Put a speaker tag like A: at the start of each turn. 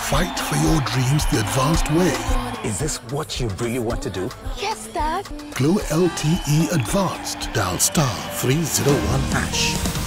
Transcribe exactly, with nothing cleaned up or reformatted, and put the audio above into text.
A: Fight for your dreams the advanced way.
B: Is this what you really want to do?
C: Yes, Dad.
A: Glo L T E Advanced. Dial star three zero one hash.